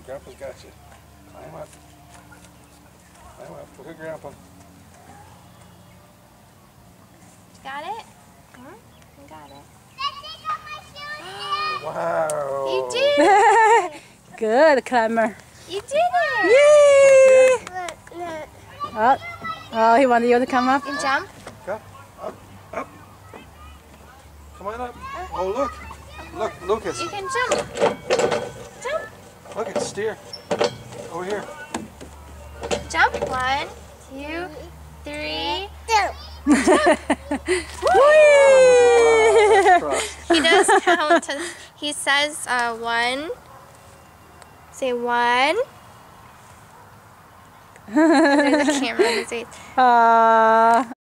Grandpa's got you. Climb up. Climb up. Look at Grandpa. Got it? You got it. Wow. You did it! Good climber. You did it! Yay! Oh, he wanted you to come up? You can jump? Go. Up. Up. Come on up. Oh, look. Look, Lucas. You can jump. Jump. Look, it's steer. Over here. Jump. 1, 2, 3. He does count to, he says 1. Say 1. There's a camera in his face.